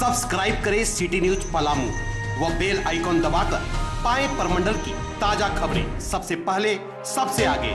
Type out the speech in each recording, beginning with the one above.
Subscribe करें city news Palamu व bell icon दबाकर पाएं परमंडल की ताजा खबरें सबसे पहले सबसे आगे।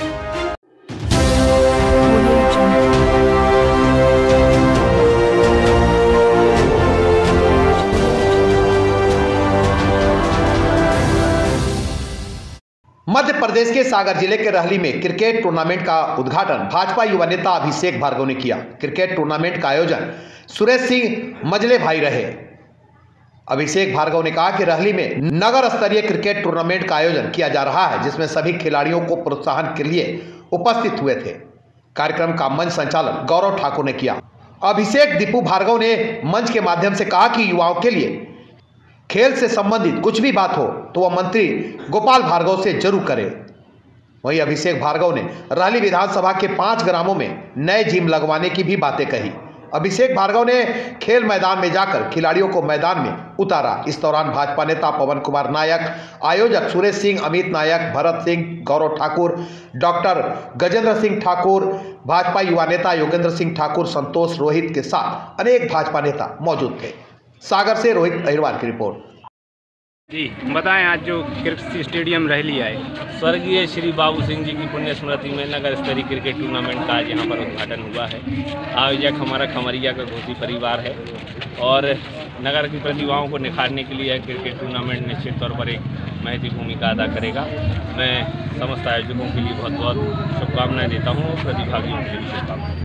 मध्य प्रदेश के सागर जिले के रहली में क्रिकेट टूर्नामेंट का उद्घाटन भाजपा युवा नेता अभिषेक भार्गव ने किया। क्रिकेट टूर्नामेंट का आयोजन सुरेश सिंह मजले भाई रहे। अभिषेक भार्गव ने कहा कि रहली में नगर स्तरीय क्रिकेट टूर्नामेंट का आयोजन किया जा रहा है, जिसमें सभी खिलाड़ियों को प्रोत्साहन के लिए उपस्थित हुए थे। कार्यक्रम का मंच संचालन गौरव ठाकुर ने किया। अभिषेक दीपू भार्गव ने मंच के माध्यम से कहा कि युवाओं के लिए खेल से संबंधित कुछ भी बात हो तो वह मंत्री गोपाल भार्गव से जरूर करे। वहीं अभिषेक भार्गव ने रहली विधानसभा के 5 ग्रामों में नए जिम लगवाने की भी बातें कही। अभिषेक भार्गव ने खेल मैदान में जाकर खिलाड़ियों को मैदान में उतारा। इस दौरान भाजपा नेता पवन कुमार नायक, आयोजक सुरेश सिंह, अमित नायक, भरत सिंह, गौरव ठाकुर, डॉक्टर गजेंद्र सिंह ठाकुर, भाजपा युवा नेता योगेंद्र सिंह ठाकुर, संतोष रोहित के साथ अनेक भाजपा नेता मौजूद थे। सागर से रोहित अहिरवार की रिपोर्ट। जी बताएं, आज जो क्रिकेट स्टेडियम रहली आए, स्वर्गीय श्री बाबू सिंह जी की पुण्य स्मृति में नगर स्तरीय क्रिकेट टूर्नामेंट का आज यहाँ पर उद्घाटन हुआ है। आयोजक हमारा खमरिया का घोसी परिवार है और नगर की प्रतिभाओं को निखारने के लिए क्रिकेट टूर्नामेंट निश्चित तौर पर एक महत्वपूर्ण भूमिका अदा करेगा। मैं समस्त आयोजकों के लिए बहुत बहुत शुभकामनाएं देता हूँ और प्रतिभागियों के लिए शुभकामनाएं।